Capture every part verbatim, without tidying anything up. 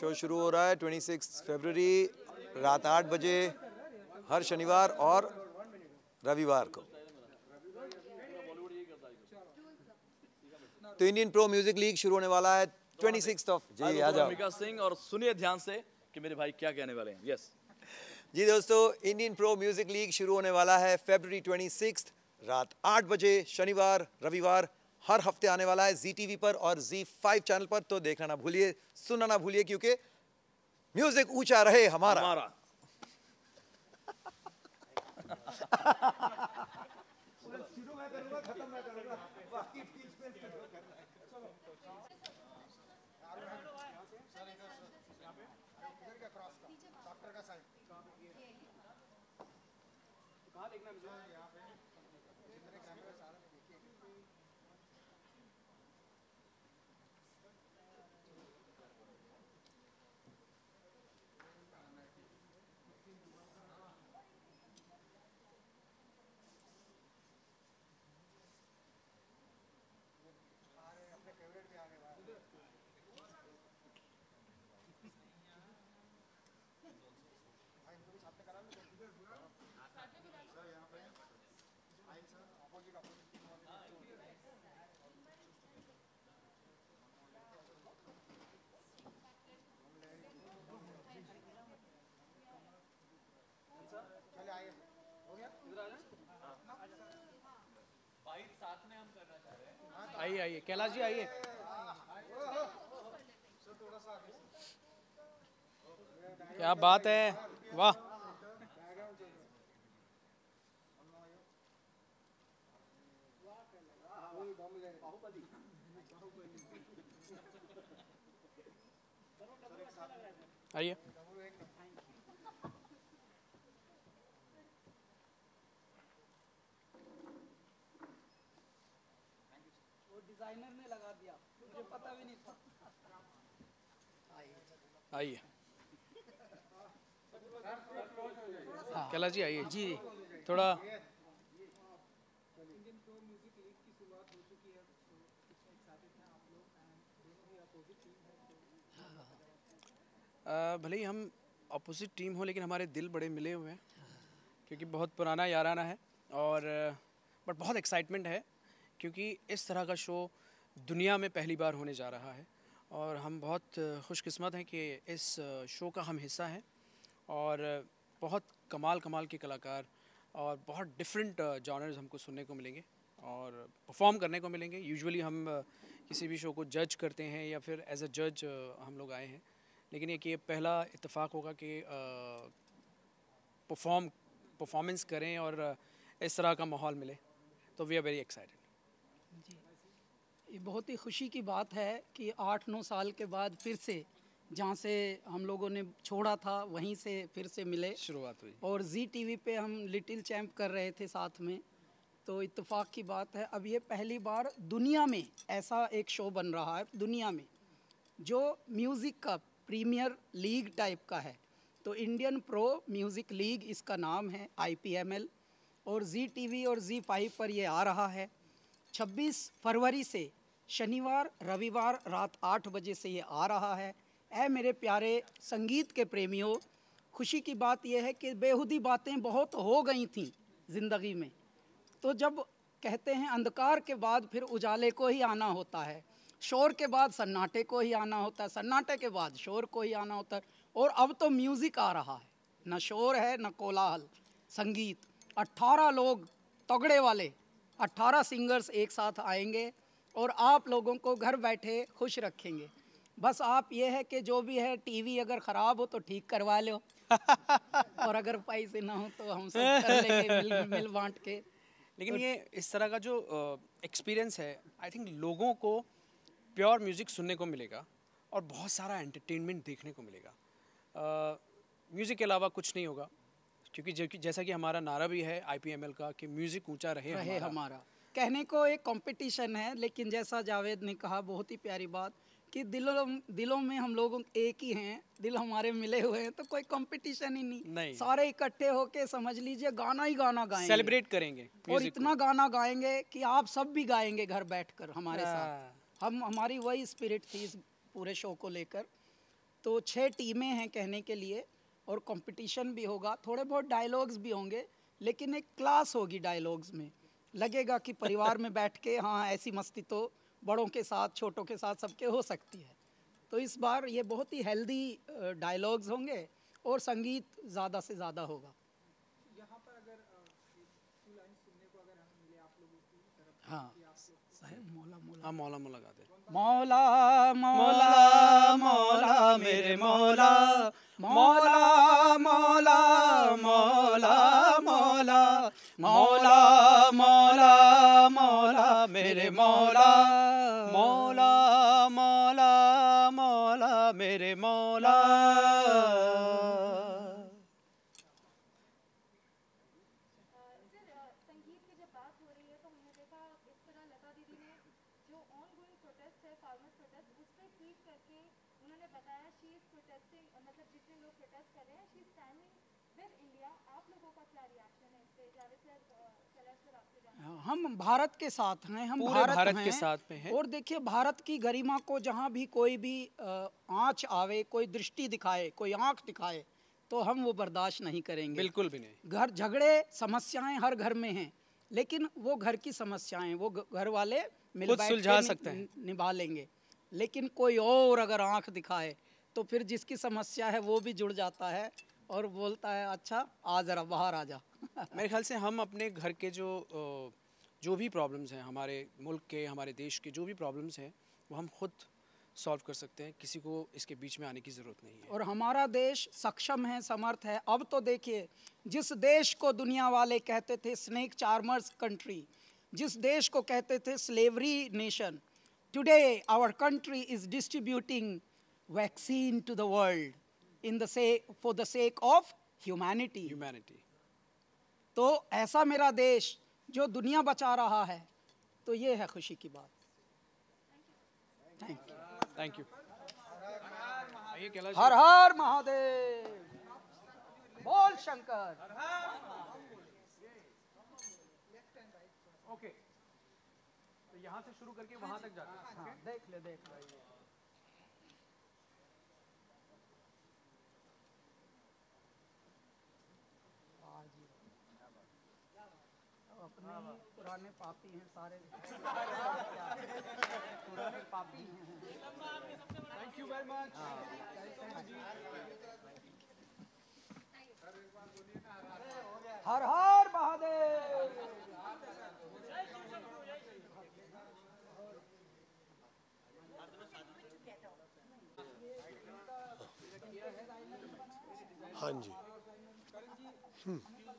Show शुरू हो रहा है छब्बीस फरवरी रात आठ बजे हर शनिवार और रविवार को। तो इंडियन प्रो म्यूजिक लीग शुरू होने वाला है छब्बीस ऑफ जी आ जाओ अमिका सिंह, और सुनिए ध्यान से कि मेरे भाई क्या कहने वाले हैं। यस जी दोस्तों, इंडियन प्रो म्यूजिक लीग शुरू होने वाला है फरवरी छब्बीस रात आठ बजे शनिवार रविवार हर हफ्ते आने वाला है जी टीवी पर और जी फाइव चैनल पर। तो देखना ना भूलिए, सुनना ना भूलिए, क्योंकि म्यूजिक ऊंचा रहे हमारा, हमारा। आइए आइए कैलाश जी आइए। क्या बात है, वाह। आइए। डिजाइनर ने लगा दिया, मुझे पता भी नहीं था। आइए कैलाश जी आइए जी। थोड़ा भले ही हम अपोजिट टीम हो, लेकिन हमारे दिल बड़े मिले हुए हैं, क्योंकि बहुत पुराना याराना है। और बट बहुत एक्साइटमेंट है, क्योंकि इस तरह का शो दुनिया में पहली बार होने जा रहा है। और हम बहुत खुशकिस्मत हैं कि इस शो का हम हिस्सा हैं। और बहुत कमाल कमाल के कलाकार और बहुत डिफरेंट जॉनर्स हमको सुनने को मिलेंगे और परफॉर्म करने को मिलेंगे। यूजुअली हम किसी भी शो को जज करते हैं या फिर एज अ जज हम लोग आए हैं, लेकिन एक ये पहला इत्तेफाक होगा कि परफॉर्म परफॉर्मेंस करें और इस तरह का माहौल मिले। तो वी आर वेरी एक्साइटेड जी। ये बहुत ही खुशी की बात है कि आठ नौ साल के बाद फिर से जहाँ से हम लोगों ने छोड़ा था वहीं से फिर से मिले, शुरुआत हुई। और जी टीवी पे हम लिटिल चैम्प कर रहे थे साथ में, तो इत्तेफाक की बात है। अब ये पहली बार दुनिया में ऐसा एक शो बन रहा है, दुनिया में, जो म्यूज़िक का प्रीमियर लीग टाइप का है। तो इंडियन प्रो म्यूज़िक लीग इसका नाम है, आई पी एम एल, और जी टीवी और जी फाइव पर ये आ रहा है। छब्बीस फरवरी से शनिवार रविवार रात आठ बजे से ये आ रहा है। ऐ मेरे प्यारे संगीत के प्रेमियों, खुशी की बात यह है कि बेहुदी बातें बहुत हो गई थीं ज़िंदगी में, तो जब कहते हैं अंधकार के बाद फिर उजाले को ही आना होता है, शोर के बाद सन्नाटे को ही आना होता है, सन्नाटे के बाद शोर को ही आना होता है। और अब तो म्यूज़िक आ रहा है, न शोर है न कोलाहल, संगीत। अट्ठारह लोग तगड़े वाले, अट्ठारह सिंगर्स एक साथ आएंगे और आप लोगों को घर बैठे खुश रखेंगे। बस आप ये है कि जो भी है, टीवी अगर ख़राब हो तो ठीक करवा लो और अगर पैसे ना हो तो हम सब कर लेंगे मिल मिल बांट के। लेकिन तो ये इस तरह का जो एक्सपीरियंस है, आई थिंक लोगों को प्योर म्यूज़िक सुनने को मिलेगा और बहुत सारा एंटरटेनमेंट देखने को मिलेगा। म्यूज़िक के अलावा कुछ नहीं होगा, क्योंकि जैसा कि हमारा नारा भी है आई पी एम एल का कि म्यूज़िक ऊंचा रहे, रहे हमारा, हमारा। कहने को एक कंपटीशन है, लेकिन जैसा जावेद ने कहा बहुत ही प्यारी बात कि दिलों दिलों में हम लोग एक ही हैं, दिल हमारे मिले हुए हैं, तो कोई कंपटीशन ही नहीं, नहीं। सारे इकट्ठे होके समझ लीजिए गाना ही गाना गाएंगे, सेलिब्रेट करेंगे और इतना गाना गाएंगे कि आप सब भी गाएंगे घर बैठकर हमारे साथ। हम हमारी वही स्पिरिट थी इस पूरे शो को लेकर। तो छः टीमें हैं कहने के लिए, और कंपटीशन भी होगा, थोड़े बहुत डायलॉग्स भी होंगे, लेकिन एक क्लास होगी डायलॉग्स में। लगेगा कि परिवार में बैठ के हाँ ऐसी मस्ती तो बड़ों के साथ छोटों के साथ सबके हो सकती है। तो इस बार ये बहुत ही हेल्दी डायलॉग्स होंगे और संगीत ज़्यादा से ज़्यादा होगा। यहाँ पर अगर टू लाइन सुनने को अगर हमें मिले आप लोगों की तरफ हाँ साहब, मौला मौला हाँ मौला मौला गाते हैं। मौला मौला मौला मेरे मौला, मौला मौला मौला मौला, मौला मौला मौला मेरे मौला, मौला मौला मौला मेरे मौला। सर संगीत की जब बात हो रही है तो हमने देखा इस तरह लता दीदी ने जो ऑन गोइंग प्रोटेस्ट है, फार्मर्स प्रोटेस्ट, उस पर ट्वीट करके उन्होंने बताया शी इज प्रोटेस्टिंग, मतलब जितने लोग प्रोटेस्ट कर रहे हैं she is standing with India. आप लोगों का क्या रिएक्शन है इस पे? जावेद सर, कैलाश सर, आपसे जानना। हम भारत के साथ हैं, हम पूरे भारत, भारत हैं, के साथ में हैं। और देखिए भारत की गरिमा को जहाँ भी कोई भी अ, आँच आवे, कोई दृष्टि दिखाए, कोई आँख दिखाए, तो हम वो बर्दाश्त नहीं करेंगे। बिल्कुल भी नहीं। घर झगड़े समस्याएं हर घर में हैं, लेकिन वो घर की समस्याएं वो घ- घर वाले मिल खुद बैठ सुलझा के नि- सकते हैं। निभा लेंगे। लेकिन कोई और अगर आंख दिखाए तो फिर जिसकी समस्या है वो भी जुड़ जाता है और बोलता है अच्छा आ जरा बाहर आ जा। मेरे ख्याल से हम अपने घर के जो अ, जो भी प्रॉब्लम्स हैं, हमारे मुल्क के, हमारे देश के जो भी प्रॉब्लम्स हैं, वो हम खुद सॉल्व कर सकते हैं। किसी को इसके बीच में आने की ज़रूरत नहीं है। और हमारा देश सक्षम है, समर्थ है। अब तो देखिए, जिस देश को दुनिया वाले कहते थे स्नेक चार्मर्स कंट्री, जिस देश को कहते थे slavery nation, today our country is distributing vaccine to the world in the say for the sake of humanity. Humanity. तो ऐसा मेरा देश जो दुनिया बचा रहा है, तो ये है खुशी की बात। Thank you. Thank you. आइए कैलाश हर हर महादेव, बोल शंकर। ओके, तो यहाँ से शुरू करके वहाँ तक जाते हैं। हाँ, देख ले देख ले। वाह जी, अब अपने ही पुराने पापी हैं सारे। पुराने पापी हैं। Thank you very much. हर हर महादेव। हाँ जी। हम्म।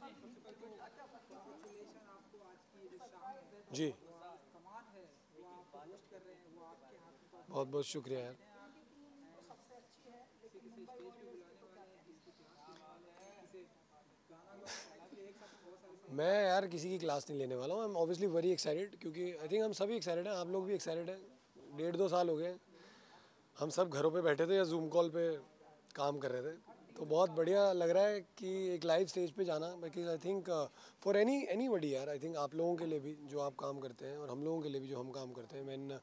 जी, बहुत बहुत शुक्रिया यार। मैं यार किसी की क्लास नहीं लेने वाला हूँ। I am obviously very excited, क्योंकि आई थिंक हम सभी एक्साइटेड हैं, आप लोग भी एक्साइटेड हैं। डेढ़ दो साल हो गए हम सब घरों पे बैठे थे या जूम कॉल पे काम कर रहे थे, तो बहुत बढ़िया लग रहा है कि एक लाइव स्टेज पे जाना। Because I think for any anybody यार, आई थिंक आप लोगों के लिए भी जो आप काम करते हैं और हम लोगों के लिए भी जो हम काम करते हैं, मैन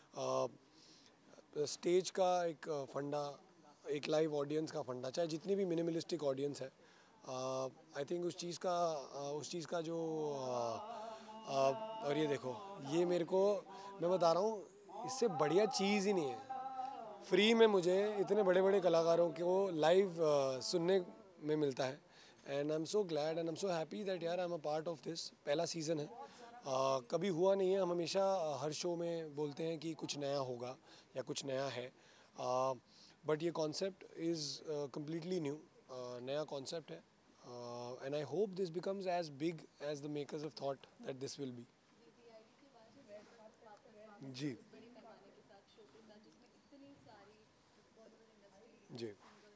स्टेज का एक फंडा, एक लाइव ऑडियंस का फंडा, चाहे जितनी भी मिनिमलिस्टिक ऑडियंस है, आई थिंक उस चीज़ का uh, उस चीज़ का जो uh, uh, और ये देखो, ये मेरे को मैं बता रहा हूँ, इससे बढ़िया चीज़ ही नहीं है। फ्री में मुझे इतने बड़े बड़े कलाकारों को लाइव uh, सुनने में मिलता है, and I am so glad and I am so happy that यार I am a part of this. पहला सीज़न है, uh, कभी हुआ नहीं है। हम हमेशा uh, हर शो में बोलते हैं कि कुछ नया होगा या कुछ नया है, बट uh, ये कॉन्सेप्ट इज़ कम्प्लीटली न्यू, नया कॉन्सेप्ट है, and I hope this becomes as big as the makers of thought that this will be. जी जी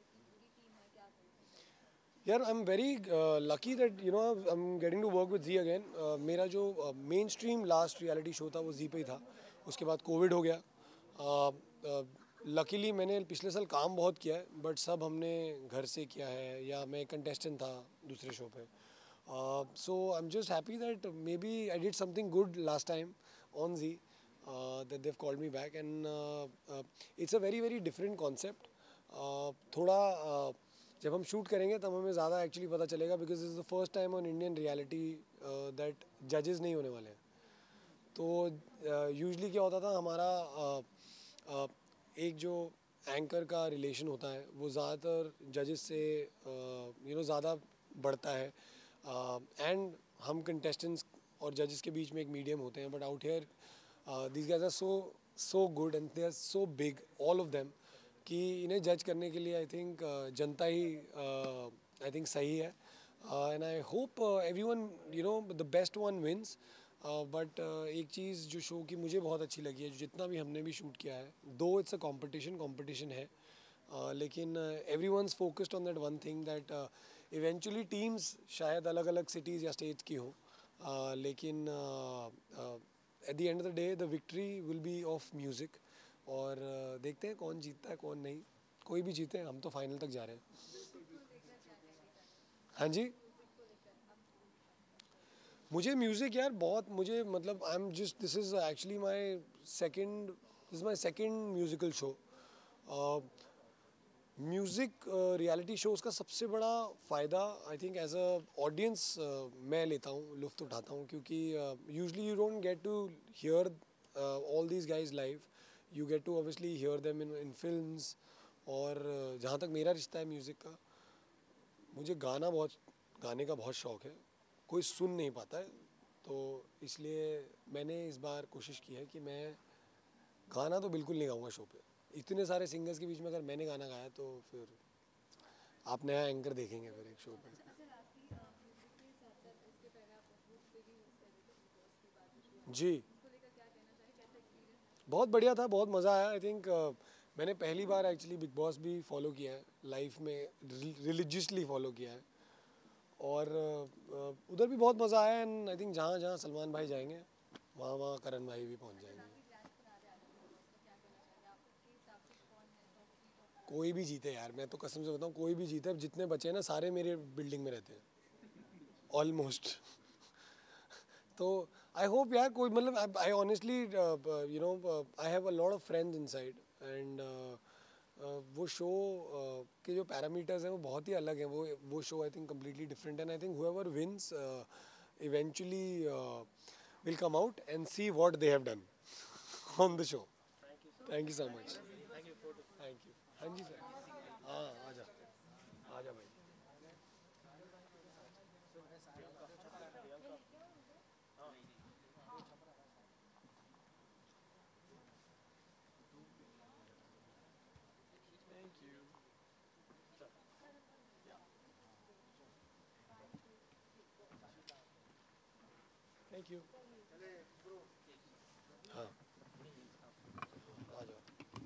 यार, I am very lucky that you know I am getting to work with Zee again. मेरा जो mainstream last reality show था वो जी पे ही था, उसके बाद कोविड हो गया। लकीली uh, uh, मैंने पिछले साल काम बहुत किया है, बट सब हमने घर से किया है, या मैं कंटेस्टेंट था दूसरे शो पे। So I am just happy that maybe I did something good last time on Zee, that Dev called me back, and it's a very very different concept. थोड़ा uh, जब हम शूट करेंगे तब हमें ज़्यादा एक्चुअली पता चलेगा, because is the first time on Indian reality that जजेस नहीं होने वाले हैं। तो यूजली uh, क्या होता था हमारा uh, uh, एक जो एंकर का रिलेशन होता है वो ज़्यादातर जजेस से यू नो ज़्यादा बढ़ता है, एंड uh, हम कंटेस्टेंट्स और जजेस के बीच में एक मीडियम होते हैं। But out here these guys are so so good and they are so big all of them कि इन्हें जज करने के लिए I think uh, Janata he I think सही है। And I hope everyone you know the best one wins. But एक चीज़ जो शो की मुझे बहुत अच्छी लगी है, जो जितना भी हमने भी शूट किया है, though it's a competition competition है, uh, लेकिन everyone's focused on that one thing that eventually teams शायद अलग अलग सिटीज़ या स्टेट्स की हो, uh, लेकिन at the end of the day the victory will be of music. और uh, देखते हैं कौन जीतता है कौन नहीं, कोई भी जीते हम तो फाइनल तक जा रहे हैं। हाँ जी, मुझे म्यूज़िक यार बहुत, मुझे मतलब I am just this is actually my second this is my second musical show. Music reality shows का सबसे बड़ा फ़ायदा I think as a audience मैं लेता हूँ, लुत्फ़ उठाता हूँ, क्योंकि usually you don't get to hear all these guys live, you get to obviously hear them in in films. और uh, जहाँ तक मेरा रिश्ता है म्यूज़िक का, मुझे गाना बहुत गाने का बहुत शौक़ है, कोई सुन नहीं पाता है, तो इसलिए मैंने इस बार कोशिश की है कि मैं गाना तो बिल्कुल नहीं गाऊंगा शो पे। इतने सारे सिंगर्स के बीच में अगर मैंने गाना गाया तो फिर आप नया एंकर देखेंगे फिर एक शो पे। जी, बहुत बढ़िया था, बहुत मज़ा आया। आई थिंक uh, मैंने पहली बार एक्चुअली बिग बॉस भी फॉलो किया है लाइफ में, रिलीजियसली फॉलो किया है, और uh, उधर भी बहुत मज़ा आया। एंड आई थिंक जहाँ जहाँ सलमान भाई जाएंगे वहाँ वहाँ करण भाई भी पहुँच जाएंगे। कोई भी जीते यार, मैं तो कसम से बताऊँ, कोई भी जीते, जितने बचे हैं ना सारे मेरे बिल्डिंग में रहते हैं ऑलमोस्ट। तो आई होप यार कोई, मतलब I honestly you know I have a lot of friends inside, and वो शो uh, के जो पैरामीटर्स हैं वो बहुत ही अलग हैं। वो वो show I think completely different, and I think whoever wins eventually will come out and see what they have done on the show. Thank you so much. Thank you. हाँ जी सर, हाँ आजा आजा भाई। Thank you. हाँ आ जाओ।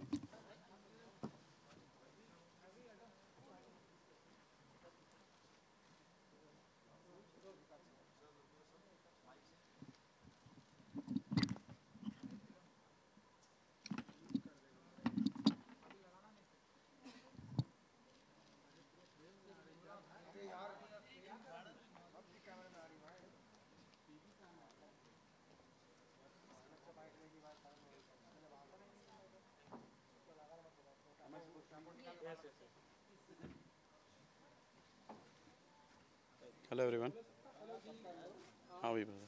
Hello everyone. How are you, brother?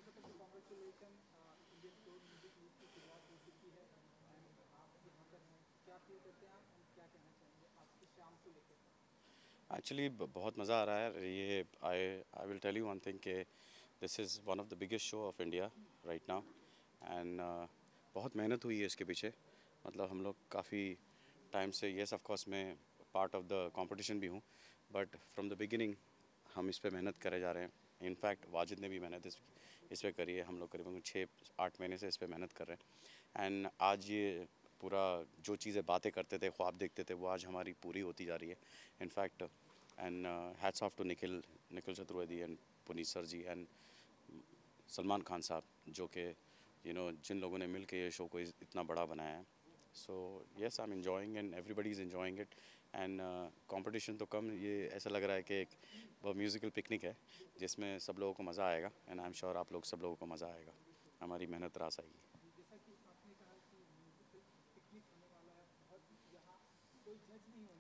Actually बहुत मज़ा आ रहा है ये। I I will tell you one thing कि this is one of the biggest show of India right now, and uh, बहुत मेहनत हुई है इसके पीछे। मतलब हम लोग काफ़ी टाइम से, yes of course मैं part of the competition भी हूँ, but from the beginning हम इस पे मेहनत करे जा रहे हैं। इनफैक्ट वाजिद ने भी मेहनत इस इस पे करी है। हम लोग करीबन छः आठ महीने से इस पे मेहनत कर रहे हैं, एंड आज ये पूरा जो चीज़ें बातें करते थे, ख्वाब देखते थे, वो आज हमारी पूरी होती जा रही है। In fact and hats off to Nikhil Nikhil Chaturvedi and Puneet sir ji and Salman Khan साहब, जो कि यू नो जिन लोगों ने मिल के ये शो को इतना बड़ा बनाया है। So yes I am enjoying and everybody is enjoying it, and competition तो कम, ये ऐसा लग रहा है कि एक वो म्यूज़िकल पिकनिक है जिसमें सब लोगों को मज़ा आएगा, एंड आई एम श्योर आप लोग सब लोगों को मज़ा आएगा। हमारी मेहनत रास आएगी। जैसा कि आपने कहा कि म्यूजिकल पिकनिक होने वाला है, बहुत यहाँ कोई जज नहीं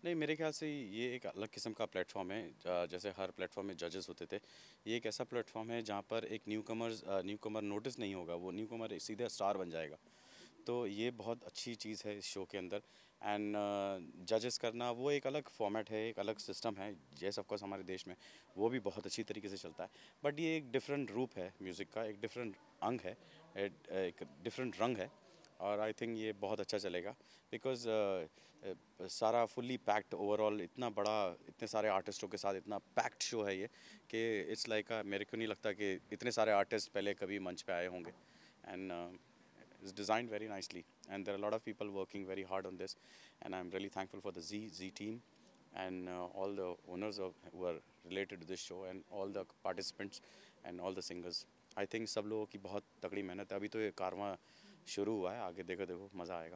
नहीं, मेरे ख्याल से ये एक अलग किस्म का प्लेटफॉर्म है। ज- जैसे हर प्लेटफॉर्म में जजेस होते थे, ये एक ऐसा प्लेटफॉर्म है जहाँ पर एक newcomers newcomer notice नहीं होगा, वो न्यू कमर सीधे स्टार बन जाएगा। तो ये बहुत अच्छी चीज़ है इस शो के अंदर। एंड जजेस करना वो एक अलग फॉर्मेट है, एक अलग सिस्टम है। येस ऑफ कोर्स हमारे देश में वो भी बहुत अच्छी तरीके से चलता है, बट ये एक डिफरेंट रूप है म्यूज़िक का, एक डिफरेंट अंग है, एक एक डिफरेंट रंग है। और आई थिंक ये बहुत अच्छा चलेगा बिकॉज सारा फुल्ली पैक्ड ओवरऑल, इतना बड़ा, इतने सारे आर्टिस्टों के साथ इतना पैक्ड शो है ये कि इट्स लाइक मेरे को नहीं लगता कि इतने सारे आर्टिस्ट पहले कभी मंच पे आए होंगे। And it's designed very nicely, and there are a lot of people working very hard on this, and I'm really thankful for the Z Z team and uh, all the owners of, who are related to this show, and all the participants and all the singers. I think सब लोगों की बहुत तगड़ी मेहनत है। अभी तो ये कारवां शुरू हुआ है, आगे देखो देखो मज़ा आएगा।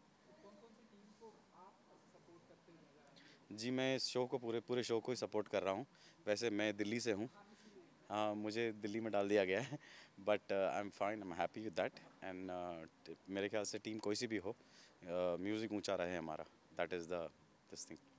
जी, मैं इस शो को पूरे पूरे शो को ही सपोर्ट कर रहा हूँ। वैसे मैं दिल्ली से हूँ, हाँ मुझे दिल्ली में डाल दिया गया है, but I am fine, I am happy with that. And मेरे ख्याल से टीम कोई सी भी हो, म्यूज़िक ऊंचा रहे हमारा, that is the this thing.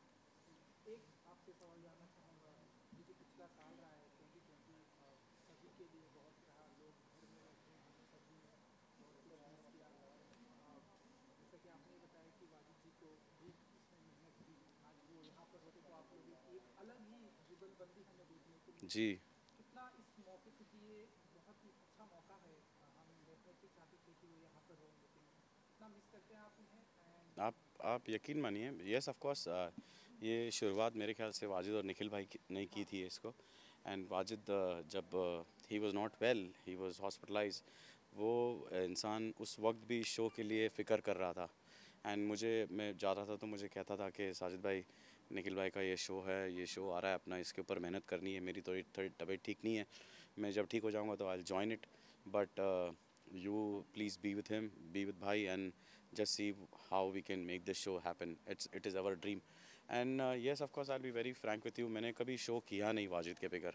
एक आपसे सवाल जानना चाहूँगा, ये जो पिछला साल रहा है ट्वेंटी ट्वेंटी सभी के लिए बहुत रहा, लोग घर में रहते हैं, सभी बहुत कुछ मिस किया। अ, जैसा कि आपने बताया कि वाजिद जी को भी इसमें मेहनत की, आज वो यहाँ पर होते तो आप लोगों की एक अलग ही जुगलबंदी हमें देखने को मिली। जी, कितना इस मौके क्योंकि ये बहुत ही अच्छा मौका है, हम डेफिनेटली चाहते थे कि वो यहाँ पर हो, लेकिन कितना मिस करते हैं आप उन्हें। एंड आप आप यकीन मानिए, यस ऑफ कोर्स ये शुरुआत मेरे ख्याल से वाजिद और निखिल भाई की- ने की थी इसको। एंड वाजिद uh, जब he was not well, he was hospitalise, वो इंसान उस वक्त भी शो के लिए फ़िक्र कर रहा था। एंड मुझे, मैं जा रहा था तो मुझे कहता था कि साजिद भाई, निखिल भाई का ये शो है, ये शो आ रहा है अपना, इसके ऊपर मेहनत करनी है, मेरी थोड़ी थोड़ी तबीयत ठीक नहीं है, मैं जब ठीक हो जाऊँगा तो I will join it, but you please be with him, be with bhai, and just see how we can make this show happen. It's it is our dream, and uh, yes of course I'll be very frank with you, मैंने कभी show किया नहीं वाजिद के बगैर।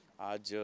आज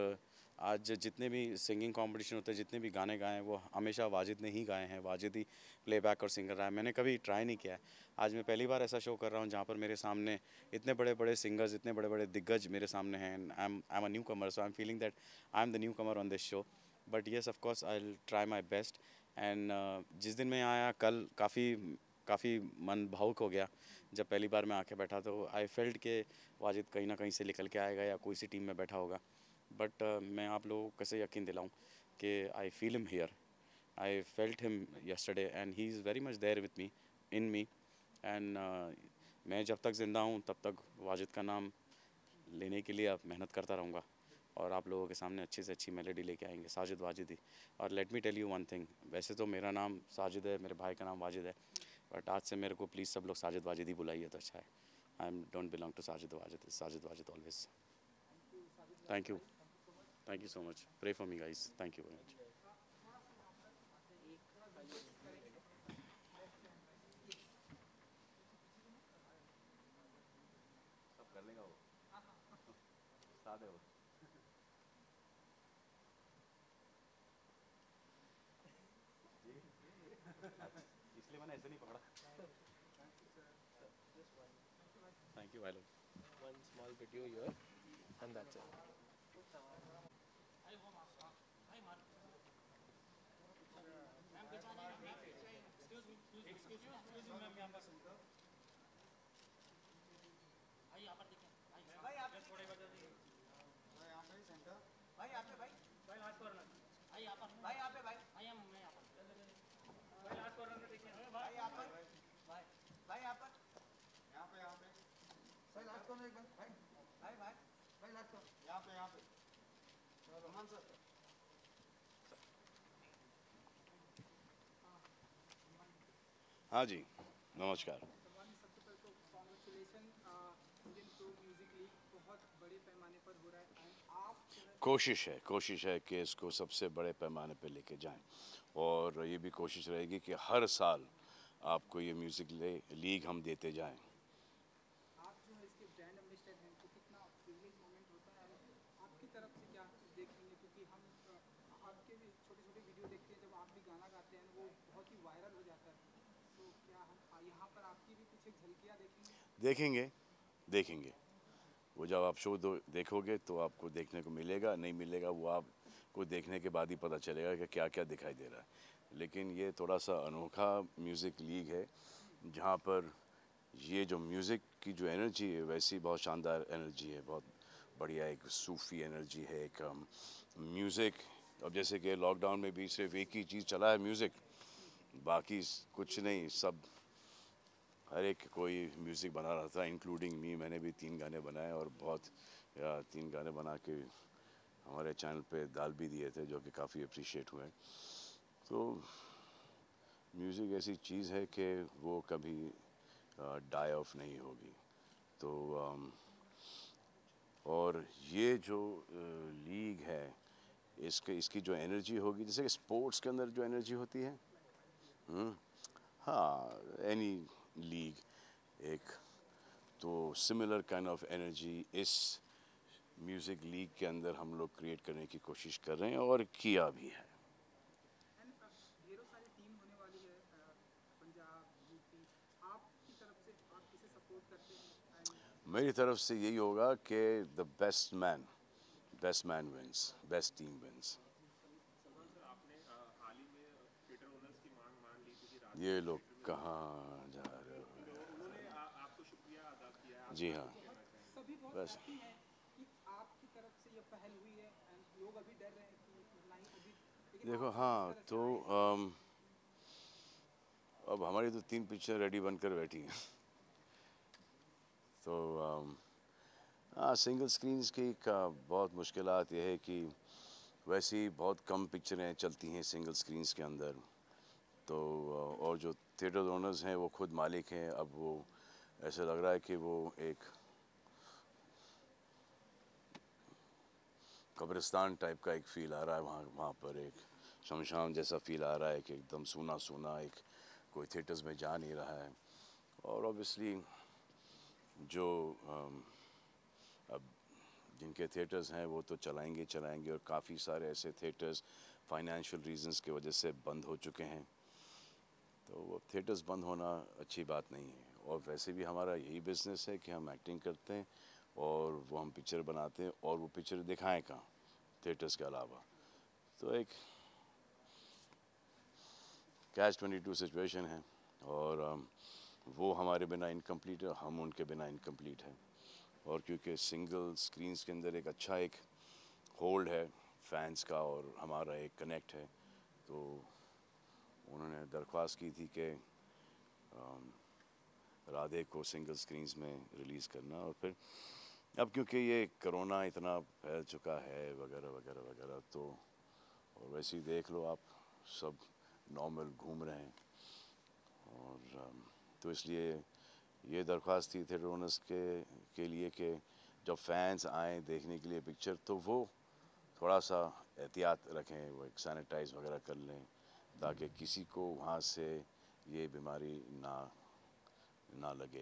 आज जितने भी सिंगिंग कंपटीशन होते हैं, जितने भी गाने गाए हैं, वो हमेशा वाजिद ने ही गाए हैं, वाजिद ही प्लेबैक और सिंगर रहा है, मैंने कभी ट्राई नहीं किया है। आज मैं पहली बार ऐसा शो कर रहा हूँ जहाँ पर मेरे सामने इतने बड़े बड़े सिंगर्स, इतने बड़े बड़े दिग्गज मेरे सामने हैं, and I am I am a newcomer, so I am feeling that I am the newcomer on this show, but yes of course I will try my best. And जिस दिन मैं आया कल, काफ़ी काफ़ी मन भावुक हो गया जब पहली बार मैं आके बैठा, तो आई फेल्ट के वाजिद कहीं ना कहीं से निकल के आएगा या कोई सी टीम में बैठा होगा, बट uh, मैं आप लोगों को कैसे यकीन दिलाऊं कि I feel him here, I felt him yesterday and he is very much there with me, in me, and मैं जब तक ज़िंदा हूं तब तक वाजिद का नाम लेने के लिए अब मेहनत करता रहूँगा, और आप लोगों के सामने अच्छी से अच्छी मेलोडी लेके आएंगे, साजिद वाजिद ही। और let me tell you one thing, वैसे तो मेरा नाम साजिद है, मेरे भाई का नाम वाजिद है, बट आज से मेरे को प्लीज़ सब लोग साजिद वाजिद ही बुलाइए तो अच्छा है। I am don't belong to Sajid Wajid, Sajid Wajid always. Thank you, thank you so much, pray for me guys, thank you very much. सब कर लेगा वो, सादे हो। इसलिए मैंने ऐसे नहीं पकड़ा। Thank you, hello. One small video here, and that's it. हाँ जी, नमस्कार। सलमान, सबसे पहले तो congratulation, Indian pro music league बहुत बड़े पैमाने पर हो रहा है, एंड आप कोशिश है कोशिश है कि इसको सबसे बड़े पैमाने पे लेके जाएं, और ये भी कोशिश रहेगी कि हर साल आपको ये म्यूज़िक लीग हम देते जाएं। आप जो है इसके ब्रांड एम्बेसडर हैं, तो कितना प्रिविलेज मोमेंट होता है, और आपकी तरफ से क्या देखेंगे, क्योंकि हम अ, आपके भी छोटे छोटे वीडियो देखते हैं, जब आप भी गाना गाते हैं वो बहुत ही वायरल हो जाता है, तो क्या हम यहाँ पर आपकी भी कुछ एक झलकियाँ देखेंगे? देखेंगे देखेंगे वो जब आप शो दो देखोगे तो आपको देखने को मिलेगा, नहीं मिलेगा वो आपको देखने के बाद ही पता चलेगा कि क्या क्या दिखाई दे रहा है। लेकिन ये थोड़ा सा अनोखा म्यूज़िक लीग है जहाँ पर ये जो म्यूज़िक की जो एनर्जी है वैसी बहुत शानदार एनर्जी है, बहुत बढ़िया एक सूफ़ी एनर्जी है, एक म्यूज़िक। अब जैसे कि लॉकडाउन में भी सिर्फ एक ही चीज़ चला है म्यूज़िक, बाकी कुछ नहीं, सब हर एक कोई म्यूज़िक बना रहा था इंक्लूडिंग मी। मैंने भी तीन गाने बनाए और बहुत या तीन गाने बना के हमारे चैनल पे डाल भी दिए थे जो कि काफ़ी अप्रिशिएट हुए। तो म्यूज़िक ऐसी चीज़ है कि वो कभी डाई ऑफ नहीं होगी। तो um, और ये जो लीग है इसके इसकी जो एनर्जी होगी जैसे कि स्पोर्ट्स के अंदर जो एनर्जी होती है, हुँ? हाँ, एनी लीग एक तो सिमिलर काइंड ऑफ एनर्जी इस म्यूज़िक लीग के अंदर हम लोग क्रिएट करने की कोशिश कर रहे हैं और किया भी है। ढेरों सारी टीम होने वाली है, पंजाब, यूपी, आपकी तरफ से आप किसे सपोर्ट करते हैं? मेरी तरफ से यही होगा कि the best man best man wins, best team wins. ये लोग कहाँ जा रहे हो? जी हाँ, सभी बहुत बस हैप्पी हैं कि आपकी तरफ से ये पहल हुई है एंड लोग अभी डर रहे हैं कि नहीं अभी, लेकिन देखो आप हाँ जिस तरह से तो आए हैं, अम, अब हमारी तो तीन पिक्चर रेडी बनकर बैठी हैं तो अम, हाँ सिंगल स्क्रीन्स की का बहुत मुश्किलात ये है कि वैसी बहुत कम पिक्चरें चलती हैं सिंगल स्क्रीन्स के अंदर। तो और जो थिएटर ओनर्स हैं वो खुद मालिक हैं, अब वो ऐसा लग रहा है कि वो एक कब्रिस्तान टाइप का एक फ़ील आ रहा है वहाँ वहाँ पर, एक शमशान जैसा फ़ील आ रहा है कि एकदम सूना सूना, एक कोई थिएटर्स में जा नहीं रहा है। और ऑब्वियसली जो अम, अब जिनके थिएटर्स हैं वो तो चलाएंगे चलाएंगे और काफ़ी सारे ऐसे थिएटर्स फाइनेंशियल रीजंस की वजह से बंद हो चुके हैं। तो वो थिएटर्स बंद होना अच्छी बात नहीं है। और वैसे भी हमारा यही बिज़नेस है कि हम एक्टिंग करते हैं और वो हम पिक्चर बनाते हैं और वो पिक्चर दिखाएं कहाँ, थिएटर्स के अलावा। तो एक कैच ट्वेंटी टू सिचुएशन है और um, वो हमारे बिना इनकम्प्लीट है, हम उनके बिना इनकम्प्लीट है। और क्योंकि सिंगल स्क्रीन्स के अंदर एक अच्छा एक होल्ड है फैंस का और हमारा एक कनेक्ट है, तो उन्होंने दरख्वास्त की थी कि राधे को सिंगल स्क्रीन्स में रिलीज़ करना। और फिर अब क्योंकि ये कोरोना इतना फैल चुका है वगैरह वगैरह वगैरह, तो और वैसे ही देख लो आप सब नॉर्मल घूम रहे हैं। और तो इसलिए ये दरख्वास्त थी थिएटर ओनर्स के के लिए कि जब फैंस आएँ देखने के लिए पिक्चर तो वो थोड़ा सा एहतियात रखें, वो एक सैनिटाइज वगैरह कर लें ताकि किसी को वहाँ से ये बीमारी ना ना लगे।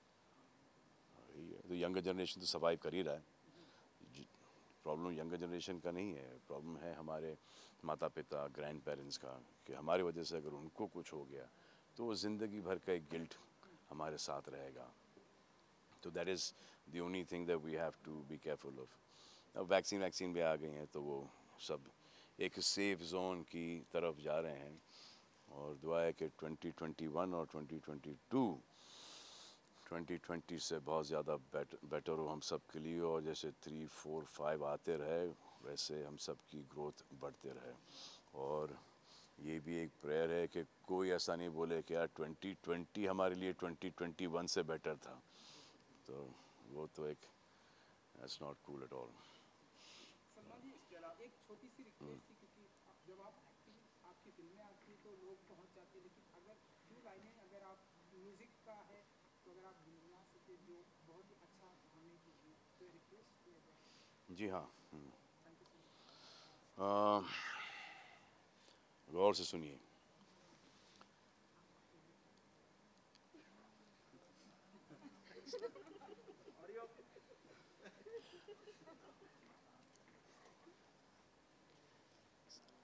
तो यंगर जनरेशन तो सर्वाइव कर ही रहा है। प्रॉब्लम यंगर जनरेशन का नहीं है, प्रॉब्लम है हमारे माता पिता ग्रैंड पेरेंट्स का, कि हमारी वजह से अगर उनको कुछ हो गया तो वो ज़िंदगी भर का एक गिल्ट हमारे साथ रहेगा। तो that is the only thing that we have to be careful of. अब वैक्सीन वैक्सीन भी आ गई हैं तो वो सब एक सेफ जोन की तरफ जा रहे हैं। और दुआ है कि ट्वेंटी ट्वेंटी वन और twenty twenty two twenty twenty से बहुत ज़्यादा बेटर बेटर हो हम सब के लिए, और जैसे थ्री फोर फाइव आते रहे वैसे हम सब की ग्रोथ बढ़ते रहे। और ये भी एक प्रेयर है कि कोई ऐसा नहीं बोले कि यार ट्वेंटी ट्वेंटी हमारे लिए ट्वेंटी ट्वेंटी वन से बेटर था, तो वो तो एक that's not cool at all. Salman ji इसके अलावा एक छोटी सी रिक्वेस्ट थी, क्योंकि जब आप एक्टिंग आपकी फिल्में आती तो लोग पहुंच जाते, लेकिन अगर फ्यू लाइनें अगर आप म्यूज़िक का है तो अगर आप गुनगुना सके जो बहुत ही अच्छा होने की तो रिक्वेस्ट किया जाए। जी हाँ, थैंक यू सो मच। गौर से सुनिए।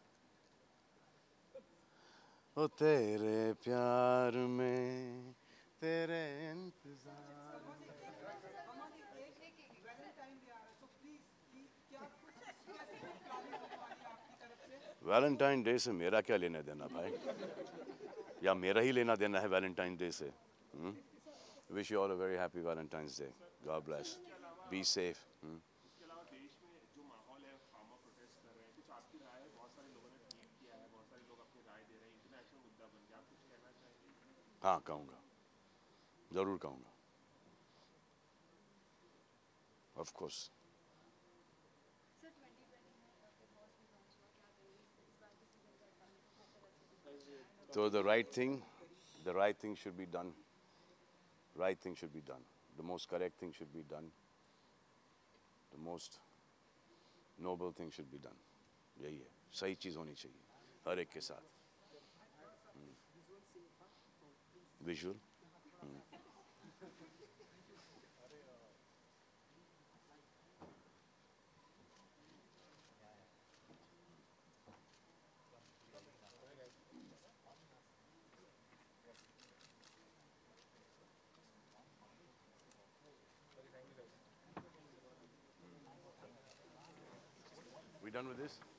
ओ तेरे प्यार में तेरे इंतजार। वैलेंटाइन डे से मेरा क्या लेना देना भाई, या मेरा ही लेना देना है वैलेंटाइन डे से। Wish you all a very happy Valentine's Day. God bless, be safe. इसके अलावा देश में जो माहौल है, फार्मर प्रोटेस्ट कर रहे हैं, कुछ आपकी राय है? बहुत सारे लोगों ने ट्वीट किया है, बहुत सारे लोग अपनी राय दे रहे हैं, इंटरनेशनल मुद्दा बन गया, आप कुछ कहना चाहेंगे? हाँ कहूँगा, ज़रूर कहूँगा, of course. So the right thing, the right thing should be done. Right thing should be done. The most correct thing should be done. The most noble thing should be done. यही है, सही चीज़ होनी चाहिए हर एक के साथ। Visual. We done with this?